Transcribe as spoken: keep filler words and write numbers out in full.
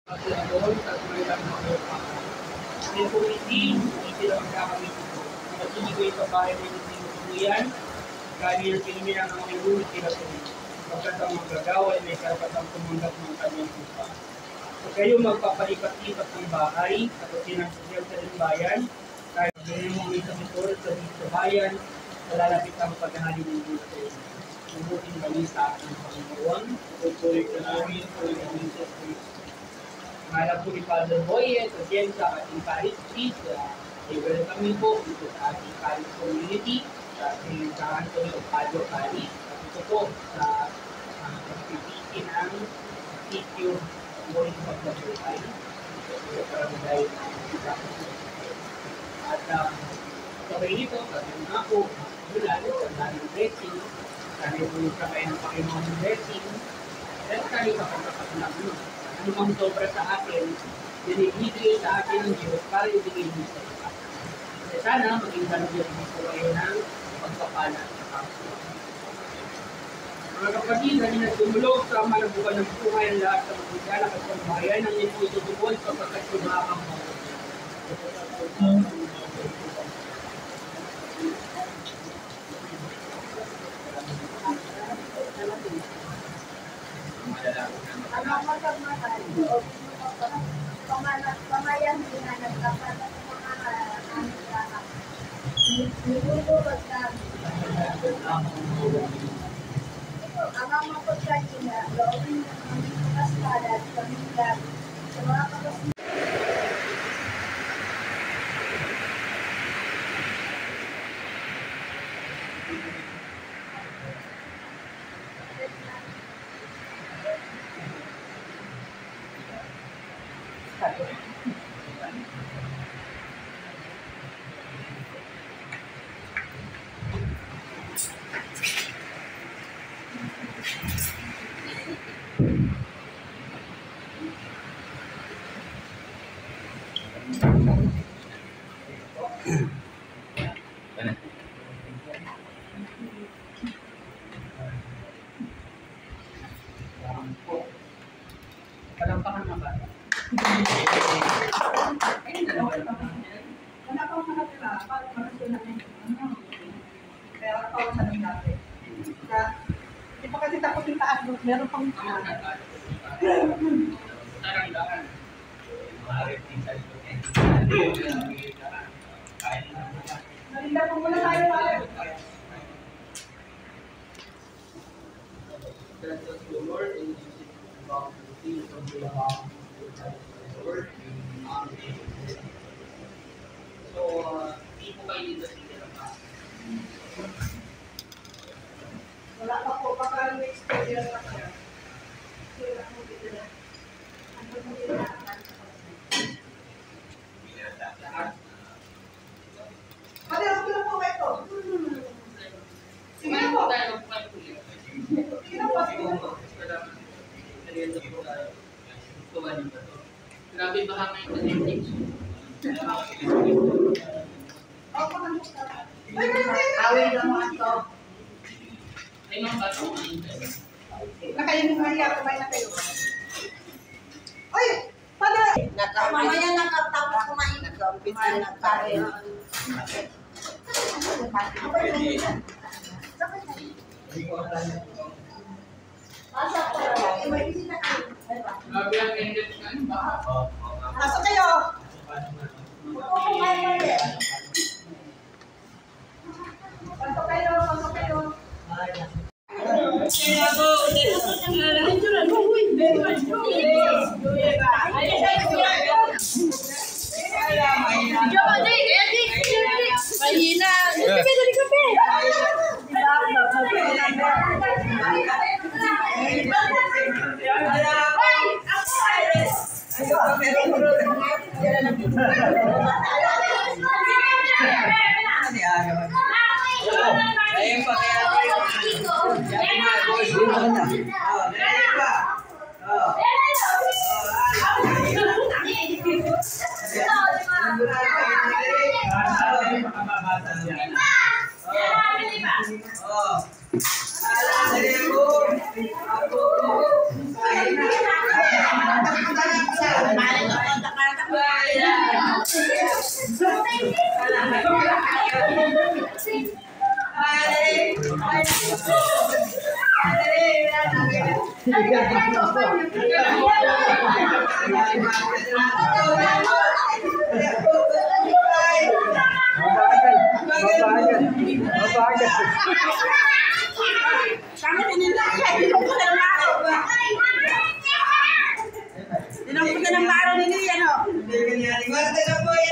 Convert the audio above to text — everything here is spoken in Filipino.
doon sa tuloy-lang mga dahil kung hindi, hindi sila magkakamit ito. Kasi ko ito bahay na hindi sinusuyan, dahil pinimila ng mga ilulit sila sa inyo. Pagkat ang magagaway, may karapatang tumanggap ng kanyang lupa. Kung kayo magpapalipat-lipat ng bahay, at sinasasyaw sa bayan, kahit ganyan mo may kamitor sa dito bayan, lalapit ang paghahali ng Diyos sa inyo. Mabuting balita ng Panginoon, tutuloy ka namin, tuloy namin sa Kristo. Mahalap po ni Father Boyet, sa Sienza at ating Parish Street, i-welcome po dito sa ating Parish Community, sa ating San Antonio Padre Parish, at ito po sa pagpipiki ng sitio Boyet sa Pagpapay, sa Paramday na at sabay nito, sabi nga po, lalo sa daming blessing, sabi po yung sabay ng Panginoon blessing, at kami kapag-kapag mo. Ano mang sobra sa akin, binibigay sa akin ng Diyos para ibigay mo sa iba. Kasi sana maging ganun yung gusto kayo ng pagpapala sa kapwa. Mga kapatid, hindi na tumulog sa malabukan ng buhay ang lahat sa magigala at pagbayan ng ito itutubol kapagkat sumakang mo. Ang matag-matay, pamayan din na nagkapat ng mga nangyayari. Nilulubag namin. Ang mga pagkain na loobin ng mga kastada at pamilya sa mga kapatid. Palampakan na ba? Ay, dalawa na ba? Wala pang mga pila, para makasyon namin. Kaya ako sa nang natin. Hindi pa kasi tapos yung taas, meron pang taas. Tarang daan. Maaari din sa ito. Nalinda po muna tayo, pare. Let us go, Lord, and use it about the things of the Lord. Amen. So, hindi po kayo dito sa pa. Wala pa po, baka next year na kaya. Kaya ako dito na. Ano mo dito na? Pati ako na po ba ito? Sige na po. Sige na po, sige na po. Grabe ba kami yung connecting? Ako pa ng gusto. Ay, awin na mo ito. Ay, mga bato mo. Nakayin mo Maria, kumain na kayo. Ay, pada. Mamaya nakatapos kumain. Nag-umpisa nagkain. Pasok po. May bisita kayo. Grabe ang ended ka, ano ba? Pasok kayo. Oo, kumain na rin. Pasok kayo, pasok kayo. Mahina. Kape, dari kape. Ayun pa kaya tayo. Oh. Kami pinindaya, tinong ko ng maro. Tinong ko ng maro ni Lian, o. Wala na po